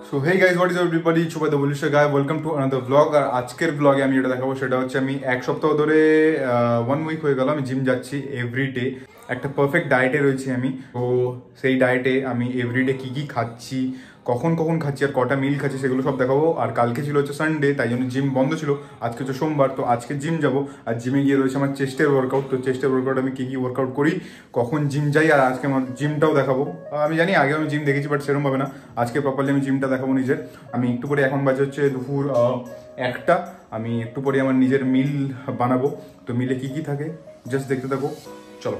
So hey guys, what is everybody, Shubho the bullish guy, welcome to another blog. আর আজকের ব্লগে আমি যেটা দেখাবো সেটা হচ্ছে আমি এক সপ্তাহ ধরে 1 উইক হয়ে গেল আমি জিম যাচ্ছি এভরিডে। একটা পারফেক্ট ডায়েটে রয়েছি আমি। তো সেই ডায়েটে আমি এভরিডে কী কী খাচ্ছি, কখন কখন খাচ্ছি আর কটা মিল খাচ্ছি সেগুলো সব দেখাবো। আর কালকে ছিল হচ্ছে সানডে, তাই জন্য জিম বন্ধ ছিল। আজকে হচ্ছে সোমবার, তো আজকে জিম যাব। আর জিমে গিয়ে রয়েছে আমার চেস্টের ওয়ার্কআউট। তো চেস্টের ওয়ার্কআউট আমি কী কী ওয়ার্কআউট করি, কখন জিম যাই, আর আজকে আমার জিমটাও দেখাবো। আমি জানি আগে আমি জিম দেখেছি, বাট সেরকমভাবে না। আজকে প্রপারলি আমি জিমটা দেখাবো নিজের। আমি একটু পরে, এখন বাজে হচ্ছে দুপুর 1টা, আমি একটু পরে আমার নিজের মিল বানাবো। তো মিলে কী কী থাকে জাস্ট দেখতে থাকো, চলো।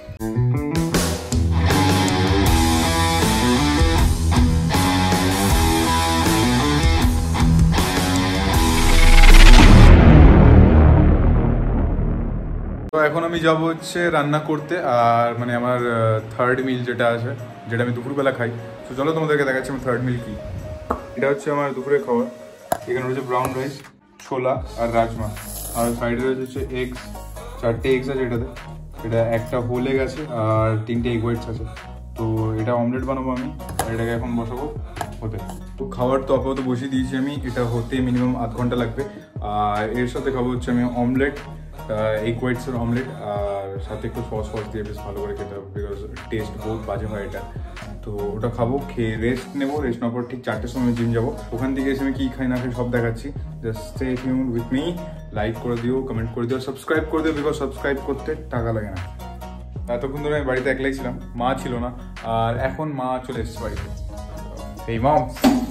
তো এখন আমি যাবো হচ্ছে রান্না করতে, আর মানে আমার থার্ড মিল যেটা আছে, যেটা আমি দুপুরবেলা খাই। তো চলো তোমাদেরকে দেখাচ্ছি আমার থার্ড মিল কি। এটা হচ্ছে আমার দুপুরের খাবার। এখানে রয়েছে ব্রাউন রাইস, ছোলা আর রাজমা। আর সাইডে রয়েছে এগস, 4টে এগস আছে এটাতে। এটা একটা হোল এগ আছে আর 3টে এগ হোয়াইটস আছে। তো এটা অমলেট বানাবো আমি, আর এটাকে এখন বসাবো হতে। তো খাবার তো আপাতত বসিয়ে দিয়েছি আমি, এটা হতে মিনিমাম আধ ঘন্টা লাগবে। আর এর সাথে খাবো হচ্ছে আমি অমলেট, এগ হোয়াইটসের অমলেট, আর সাথে একটু সস দিয়ে বেশ ভালো করে খেতে হবে, বিকজ টেস্ট বহুত বাজে হয় এটা। তো ওটা খাবো, খেয়ে রেস্ট নেবো। রেস্ট নেওয়ার পর ঠিক 4টের সময় জিম যাবো। ওখান থেকে এসে আমি কী খাই না খাই সব দেখাচ্ছি। Just stay tuned with me. Like করে দিও, কমেন্ট করে দিও, সাবস্ক্রাইব করে দিও, বিকজ সাবস্ক্রাইব করতে টাকা লাগে না। এতক্ষণ ধরে আমি বাড়িতে একলাই ছিলাম, মা ছিল না। আর এখন মা চলে এসেছে বাড়িতে। এই মম,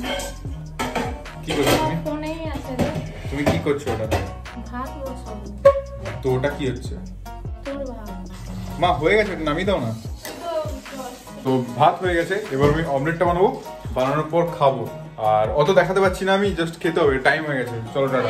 কি করছো তুমি? তুমি কি করছো? ওটা তো ওটা কি হচ্ছে? মা হয়ে গেছে, নামিয়ে দাও না। তো ভাত হয়ে গেছে, এবার আমি অমলেটটা বানাবো। বানানোর পর খাবো। আর অত দেখাতে পাচ্ছি না আমি, জাস্ট খেতে হবে, টাইম হয়ে গেছে। চলো টাটা।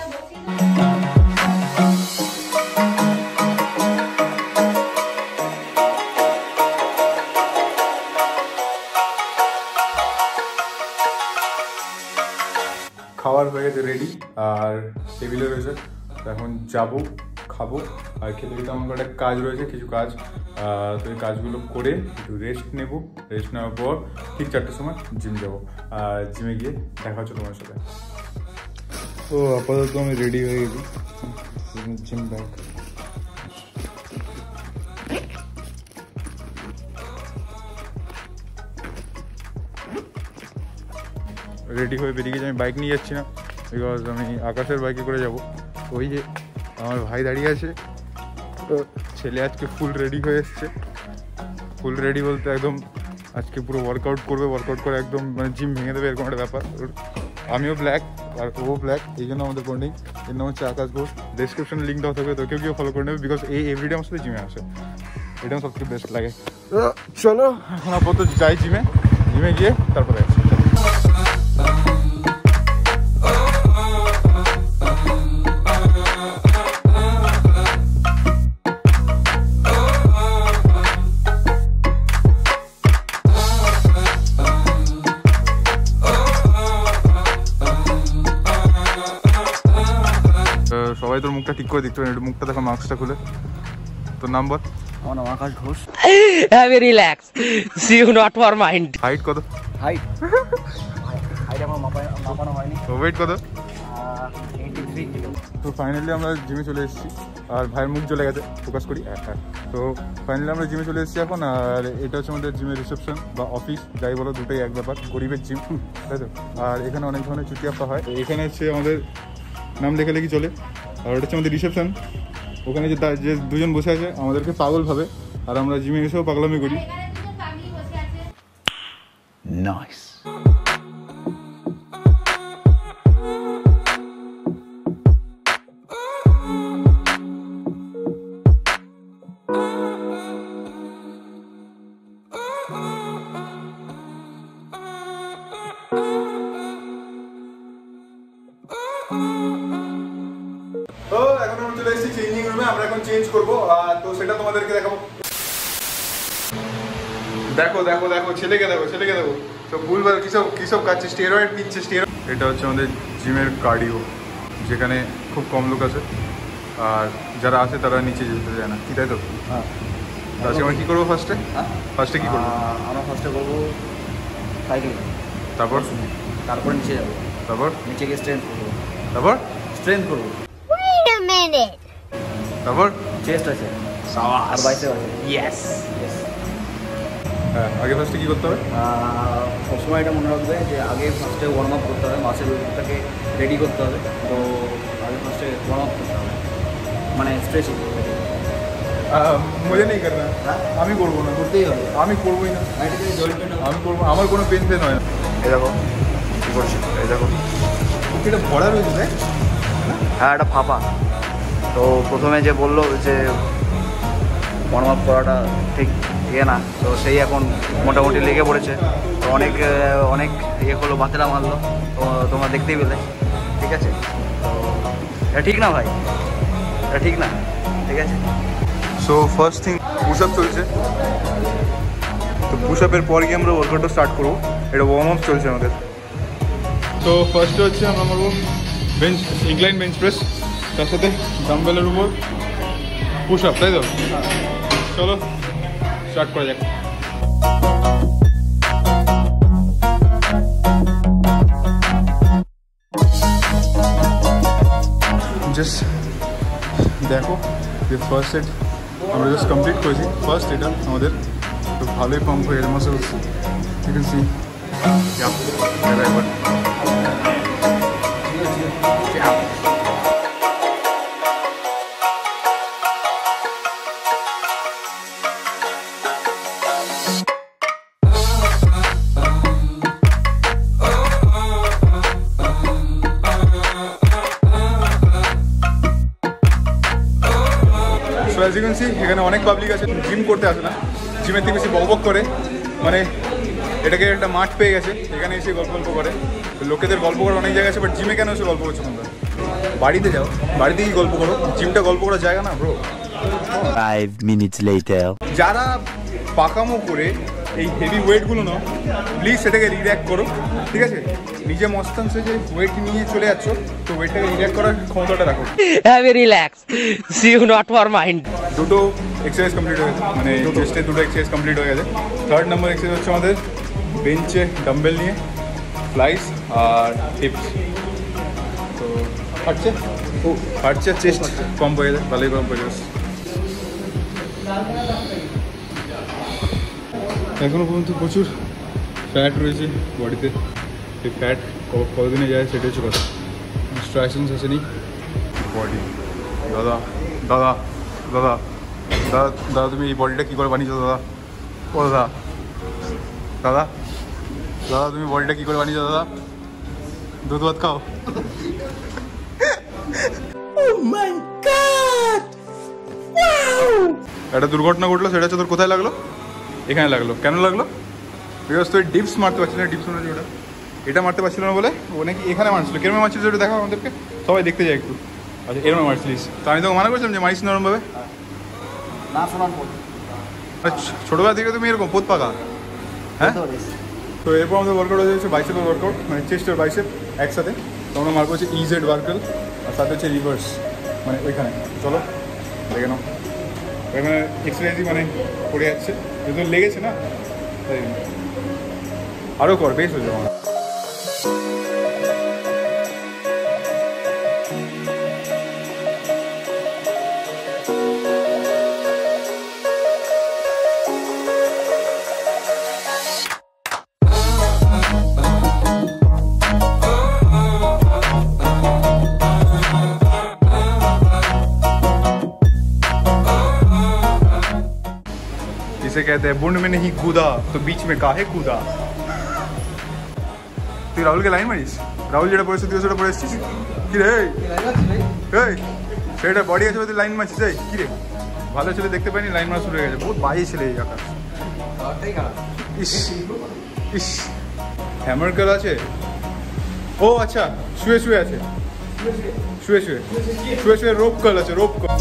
খাবার হয়ে গেছে রেডি, আর টেবিলে রয়েছে। এখন যাবো, খাবো। আর খেতে খেতে আমার একটা কাজ রয়েছে, কিছু কাজ। তো এই কাজগুলো করে একটু রেস্ট নেবো। রেস্ট নেওয়ার পর ঠিক 4টের সময় জিম যাবো। আর জিমে গিয়ে দেখা হচ্ছে তোমার সাথে। তো আপাতত আমি রেডি হয়ে গেছি, জিম ব্যাগ। রেডি হয়ে বেরিয়ে গেছি। আমি বাইক নিয়ে যাচ্ছি না, বিকজ আমি আকাশের বাইকে করে যাব। ওই যে আমার ভাই দাঁড়িয়ে আছে। তো ছেলে আজকে ফুল রেডি হয়ে এসছে। ফুল রেডি বলতে একদম আজকে পুরো ওয়ার্কআউট করবে। ওয়ার্কআউট করে একদম মানে জিম ভেঙে দেবে, এরকম একটা ব্যাপার। আমিও ব্ল্যাক আর ও ব্ল্যাক, এই জন্য আমাদের বন্ডিং। এর নাম হচ্ছে আকাশ ঘোষ। ডিসক্রিপশনে লিঙ্ক দেওয়া থাকবে, তো কেউ কেউ ফলো করে নেবে, বিকজ এই এভরিডে আমার সাথে জিমে আসে। এটা আমার সবথেকে বেস্ট লাগে। তো চলো এখন আপাতত যাই জিমে। জিমে গিয়ে তারপরে আসছি। সবাই তোর মুখটা ঠিক করে দিতে পারে, একটু মুখটা দেখো, মাস্কটা খুলে। তোর নাম বল। আমার নাম Akash Ghosh. Relax, see you not for mind. Height কত? হাইট আমার মাপানো হয়নি। ওয়েট কত? 83 কিলো। তো ফাইনালি আমরা জিমে চলে এসেছি। আর ভাইয়ের মুখ চলে গেছে, ফোকাস করি। হ্যাঁ, তো ফাইনালি আমরা জিমে চলে এসেছি এখন। আর এটা হচ্ছে আমাদের জিমের রিসেপশন বা অফিস, যাই বলো, দুটোই এক ব্যাপার। গরিবের জিম, তাই তো। আর এখানে অনেক ধরনের চুটিয়াপা হয়। এখানে হচ্ছে আমাদের নাম লেখালেখি চলে। আর ওটা হচ্ছে আমাদের রিসেপশন। ওখানে যে দুজন বসে আছে আমাদেরকে পাগল ভাবে, আর আমরা জিমে এসেও পাগলামি করি। নাইস। তো এখন আমরা চলে এসেছি চেঞ্জিং রুমে, আমরা এখন চেঞ্জ করবো। তো সেটা তোমাদেরকে দেখাবো। দেখো দেখো দেখো, ছেলেকে দেখো, ছেলেকে দেখো। তো ভুলভাল কিসব কাটছে, স্টেরয়েড নিচ্ছে, স্টেরয়েড। এটা হচ্ছে আমাদের জিমের কার্ডিও, যেখানে খুব কম লোক আছে। আর যারা আছে তারা নিচে যেতে যায় না, কি তাই তো? হ্যাঁ। আজকে আমরা কী করবো ফার্স্টে? ফার্স্টে কী করবো? আমরা ফার্স্টে করবো সাইকেল। তারপর তারপরে নিচে যাবো, তারপর নিচে গিয়ে স্ট্রেংথ করবো, তারপর স্ট্রেংথ করবো, Wait a minute. তারপর চেস্ট আছে আর বাইসেপ আছে। Yes. হ্যাঁ, আগে ফার্স্টে কি করতে হবে? সবসময় এটা মনে রাখবে যে আগে ফার্স্টে ওয়ার্ম আপ করতে হবে, মাসেলটাকে রেডি করতে হবে। তো আগে ফার্স্টে ওয়ার্ম আপ করতে হবে, মানে স্ট্রেচিং মুঝে নেই করনা, আমি করবো না, করতেই হবে। আমি করবোই না, এটা যদি জয়েন্ট পেন আমি করবো, আমার কোনো পেন ফেন হয় না। এই দেখো কি করছি, এই দেখো এটা ভরা রয়েছে দেখ। হ্যাঁ, এটা ফাঁপা। তো প্রথমে যে বললো যে ওয়ার্ম আপ করাটা ঠিক ইয়ে না, তো সেই এখন মোটামুটি লেগে পড়েছে। তো অনেক অনেক ইয়ে করলো, বাতেরা মারলো, তো তোমরা দেখতেই পেলে। ঠিক আছে, তো এটা ঠিক না ভাই, এটা ঠিক না, ঠিক আছে। So first thing push up চলছে, তো পুশ আপের পর গিয়ে আমরা ওয়ার্কআউটটা স্টার্ট করবো। এটা ওয়ার্ম আপ চলছে আমাদের। তো ফার্স্টে হচ্ছে আমরা মারবো বেঞ্চ, ইনক্লাইন বেঞ্চ প্রেস, তার সাথে ডাম্বেলের উপর পুশ আপ, তাই তো? চলো স্টার্ট করা যাক। জাস্ট দেখো যে ফার্স্ট সেট আমরা জাস্ট কমপ্লিট করেছি। ফার্স্ট এটা আমাদের তো ভালোই পাম্প হয়ে গেছে মাসেলস, ইউ ক্যান সি। একবার অ্যাজ ইউ ক্যান সি এখানে অনেক পাবলিক আছে, জিম করতে আসে না, জিমের থেকে বেশি বকবক করে, মানে এটাকে একটা মাঠ পেয়ে গেছে, এখানে এসে গল্প করে। লোকেদের গল্প করার অনেক জায়গা আছে, বাট জিমে কেন এসে গল্প করছো তোমরা? বাড়িতে যাও, বাড়িতে গিয়ে গল্প করো, জিমটা গল্প করার জায়গা না ব্রো। 5 minutes later. যারা পাকামো করে এই হেভি ওয়েটগুলো নাও, প্লিজ সেটাকে রিড্যাক্ট করো, ঠিক আছে? নিজে মস্তাংশে যে ওয়েট নিয়ে চলে যাচ্ছ, তো ওয়েটটাকে রিড্যাক্ট করার ক্ষমতাটা রাখো। Have a relax. See you not for mind. দুটো এক্সারসাইজ কমপ্লিট হয়ে গেছে, মানে চেস্টে দুটো এক্সারসাইজ কমপ্লিট হয়ে গেছে। থার্ড নাম্বার এক্সারসাইজ হচ্ছে আমাদের বেঞ্চে ডাম্বেল নিয়ে ফ্লাইস আর হিপস। তো হাঁটছে চেস্ট কম হয়ে যায়, ভালোই কম হয়ে যাচ্ছে। এখনও পর্যন্ত প্রচুর ফ্যাট রয়েছে বডিতে, এই ফ্যাট কতদিনে যায় সেটা হচ্ছে কথা। স্ট্রাইসেন্স আসেনি বডি। দাদা দাদা দাদা দাদা দাদা তুমি এই বডিটা কী করে বানিয়েছো দাদা? ও দাদা দাদা দাদা তুমি বডিটা কী করে বানিয়েছো দাদা? দুধ ভাত খাও। একটা দুর্ঘটনা ঘটলো, সেটা হচ্ছে তোর কোথায় লাগলো? এখানে লাগলো। কেন লাগলো? বিকজ তুই ডিপস মারতে পারছিল না, ডিপস মানে ওটা, এটা মারতে পারছিল না বলে ও নাকি এখানে মারছিল। কেরমে মারছিল সেটা দেখা আমাদেরকে, সবাই দেখতে যায় একটু। আচ্ছা এরমে মারছিলিস, তো আমি তোকে মানা করছিলাম যে মারিস নরমভাবে। না শোনার পর ছোটোবেলা থেকে তুমি এরকম পোত পাকা, হ্যাঁ? তো এরপর আমাদের ওয়ার্কআউট হচ্ছে বাইসেপের ওয়ার্কআউট, মানে চেস্ট আর বাইসেপ একসাথে। তো আমরা মারবো হচ্ছে ইজেড ওয়ার্কাল, আর সাথে হচ্ছে রিভার্স, মানে ওইখানে। চলো দেখে নাও, এখানে এক্সারসাইজই মানে পড়ে যাচ্ছে, যেহেতু লেগেছে না তাই আরও কর, বেশ হয়ে যাবে আমার। इसे कहते हैं बुंड में नहीं कूदा तो बीच में काहे कूदा। তুই রাহুলকে লাইন মারিস? রাহুল যেটা পড়েছে তুই সেটা পড়ে এসছিস কি রে? এই সেটা বডি আছে তুই লাইন মারছিস? এই কি রে, ভালো ছেলে দেখতে পাইনি, লাইন মারা শুরু হয়ে গেছে। বহুত বাজে ছেলে এই আকাশ। ইস ইস হ্যামার কাল আছে। ও আচ্ছা, শুয়ে শুয়ে আছে, শুয়ে শুয়ে শুয়ে শুয়ে রোপ কাল আছে, রোপ কাল।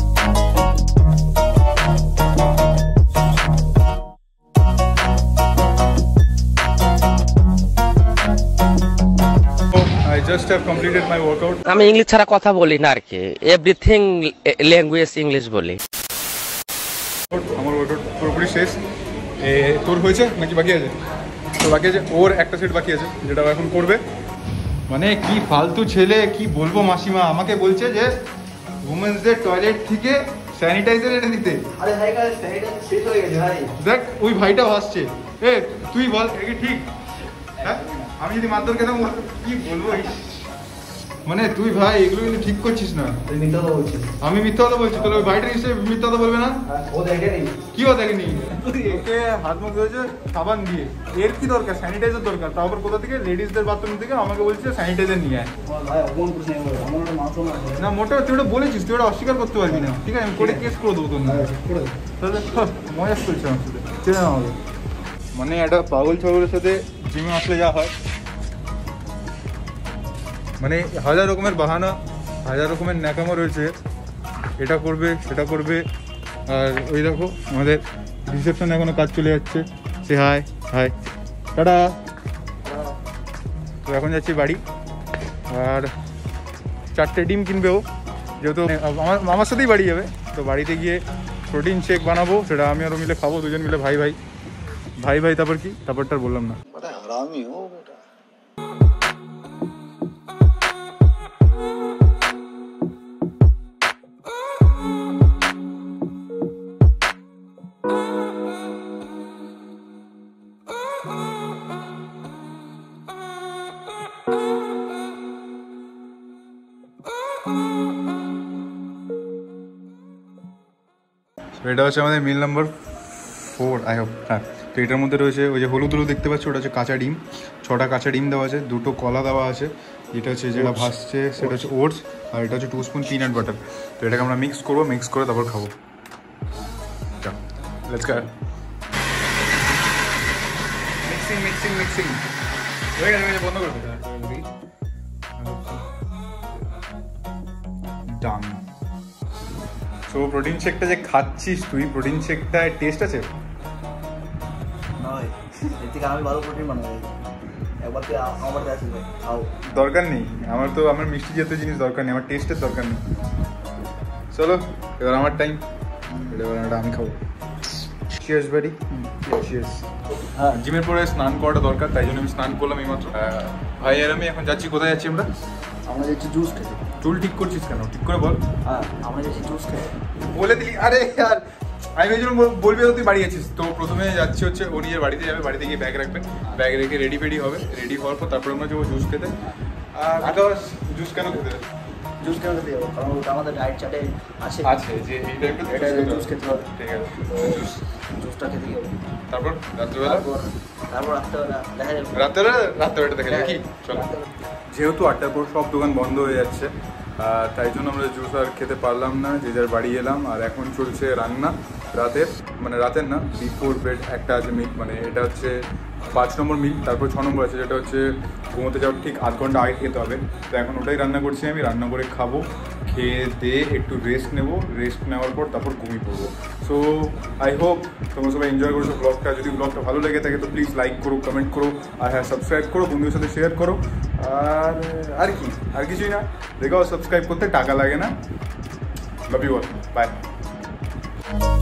I just have completed my workout. আমি ইংলিশ ছাড়া কথা বলি না আর কি, এভরিথিং ল্যাঙ্গুয়েজ ইংলিশ বলি। আমার ওয়ার্কআউট পুরোপুরি শেষ। তোর হয়েছে নাকি বাকি আছে? তো বাকি আছে ওর একটা সেট বাকি আছে যেটা ও এখন করবে। মানে কি ফালতু ছেলে, কি বলবো মাসিমা আমাকে বলছে যে উমেন্সদের টয়লেট থেকে স্যানিটাইজার এনে দিতে। আরে ভাই স্যানিটাইজার শেষ হয়ে গেছে ভাই। দেখ ওই ভাইটা ভাসছে। এ তুই বল এটা ঠিক? হ্যাঁ আমি যদি মারধর খেতাম কি বলবো? মানে তুই ভাই এগুলো কিন্তু ঠিক করছিস না। তুই মিথ্যা কথা বলছিস। আমি মিথ্যা কথা বলছি, তাহলে ওই ভাইটা নিশ্চয়ই মিথ্যা কথা বলবে না। ও দেখেনি। কি ও দেখেনি? ওকে হাত মুখ ধুয়েছে সাবান দিয়ে। এর কি দরকার? স্যানিটাইজার দরকার। তারপর কোথা থেকে? লেডিসদের বাথরুম থেকে আমাকে বলছে স্যানিটাইজার নিয়ে আয়। ভাই অপমান করিস না, আমার একটা মাংস না। না মোটেও তুই ওটা বলেছিস, তুই ওটা অস্বীকার করতে পারবি না। ঠিক আছে আমি কোর্টে কেস করে দেবো তোর নামে। তাহলে মজা করছে আমার সাথে, চেনে না আমাকে। মানে একটা পাগল ছাগলের সাথে জিমে আসলে যা হয়, মানে হাজার রকমের বাহানা, হাজার রকমের ন্যাকামো রয়েছে। এটা করবে সেটা করবে। আর ওই দেখো আমাদের রিসেপশনে এখনো কাজ চলে যাচ্ছে। সে হাই হাই টাটা। তো এখন যাচ্ছি বাড়ি। আর 4টে ডিম কিনবে ও, যেহেতু আমার সাথেই বাড়ি যাবে। তো বাড়িতে গিয়ে প্রোটিন শেক বানাবো, সেটা আমি আরও মিলে খাবো, দুজন মিলে ভাই ভাই ভাই ভাই। তারপর কি? তারপরটা বললাম না। এটা হচ্ছে আমাদের মিল নাম্বার 4 আই হোপ। হ্যাঁ, তো এটার মধ্যে রয়েছে ওই যে হলুদ হলুদ দেখতে পাচ্ছ, ওটা হচ্ছে কাঁচা ডিম। 6টা কাঁচা ডিম দেওয়া আছে, 2টো কলা দেওয়া আছে। এটা হচ্ছে যেটা ভাসছে সেটা হচ্ছে ওটস, আর এটা হচ্ছে 2 স্পুন পিনাট বাটার। তো এটাকে আমরা মিক্স করবো, মিক্স করে তারপর খাবো। Let's go. Mixing mixing mixing হয়ে গেছে, বন্ধ করে দে। ডান। সো প্রোটিন শেকটা যে খাচ্ছিস তুই, প্রোটিন শেকটায় টেস্ট আছে? নয়, এর থেকে আমি ভালো প্রোটিন বানাই। একবার তুই আমার কাছে খাও। দরকার নেই আমার মিষ্টি জাতীয় জিনিস দরকার নেই, আমার টেস্টের দরকার নেই। চলো এবার আমার টাইম, এবার আমি খাবো। চিয়ার্স বাড়ি। চিয়ার্স। হ্যাঁ, জিমের পরে স্নান করাটা দরকার, তাই জন্য আমি স্নান করলাম এইমাত্র। ভাই আর আমি এখন যাচ্ছি। কোথায় যাচ্ছি আমরা? আমরা যাচ্ছি জুস খেতে। চুল ঠিক করছিস কেন? ঠিক করে বল। হ্যাঁ, আমরা যাচ্ছি জুস খেতে। বলে দিলি। আরে আর আমি এই জন্য বলবি তো তুই বাড়ি আছিস। তো প্রথমে যাচ্ছি হচ্ছে ও নিজের বাড়িতে যাবে, বাড়িতে গিয়ে ব্যাগ রাখবে, ব্যাগ রেখে রেডি ফেডি হবে। রেডি হওয়ার পর তারপরে আমরা যাবো জুস খেতে। বিকজ জুস কেন খেতে? জুস কেন খেতে যাবো? কারণ ওটা আমাদের ডায়েট চার্টে আছে যে এই টাইপের জুস খেতে হবে। ঠিক আছে, জুসটা খেতে যাবো। তারপর রাত্রেবেলা? তারপর রাত্রেবেলা দেখা যাবে। রাত্রেবেলা দেখে কি? চলো। যেহেতু 8টার পর সব দোকান বন্ধ হয়ে যাচ্ছে, তাই জন্য আমরা জুস আর খেতে পারলাম না, যে যার বাড়ি এলাম। আর এখন চলছে রান্না রাতের, মানে রাতের না, বিফোর বেড একটা আছে মিল, মানে এটা হচ্ছে 5 নম্বর মিল। তারপর 6 নম্বর আছে, যেটা হচ্ছে ঘুমোতে যাওয়ার ঠিক আধ ঘন্টা আগে খেতে হবে। তো এখন ওটাই রান্না করছি আমি, রান্না করে খাবো, খেয়ে দিয়ে একটু রেস্ট নেবো, রেস্ট নেওয়ার পর তারপর ঘুমিয়ে পড়বো। সো আই হোপ তোমরা সবাই এনজয় করছো ব্লগটা। যদি ব্লগটা ভালো লেগে থাকে তো প্লিজ লাইক করো, কমেন্ট করো, আর হ্যাঁ সাবস্ক্রাইব করো, বন্ধুদের সাথে শেয়ার করো। আর কি, আর কিছুই না। দেখো সাবস্ক্রাইব করতে টাকা লাগে না। Love you all, by.